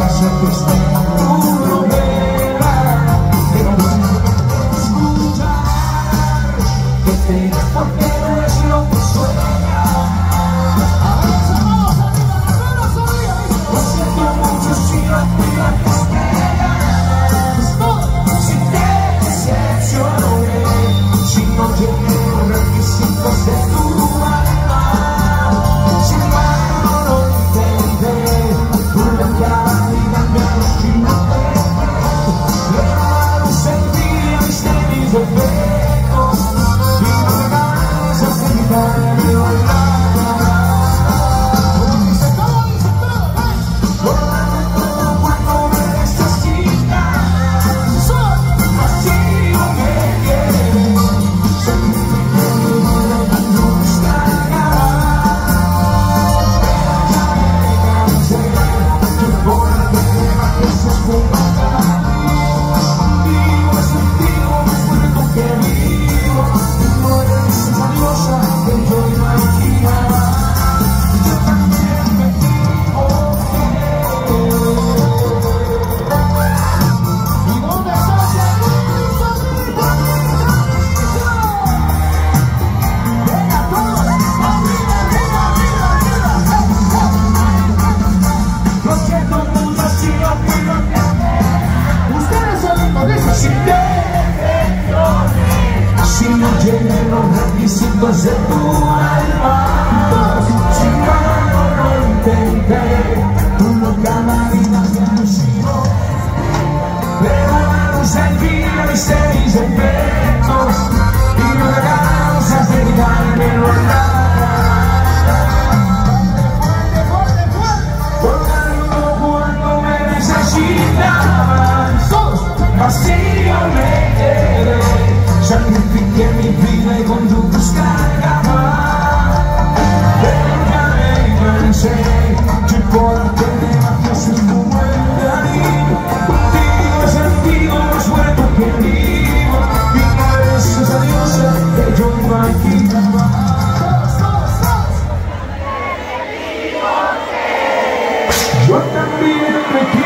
hacer tu estar tu novela. Pero no escuchar que te irás porque no es lo que sueña. Lo siento mucho si no fui la que esperas, si te decepcioné, si no llegué los requisitos de tu alma. Sin embargo no intenté, cada vida me alucinaste. Pero sentí mis defectos y no me das a sentarme bailar. Si no llegué los requisitos de tu alma, si no intenté, tú nunca la vida me alucinó. Pero sentí mis defectos y no me cansas de quitarme los cuando me necesitabas, vacío me quedé. Sacrifiqué mi vida y con tu buscar jamás. Pero ya me cansé, chico, que me haces como el cariño. Contigo he sentido más fuerte que vivo, y no eres esa diosa que yo imaginaba. Yo también me quiero.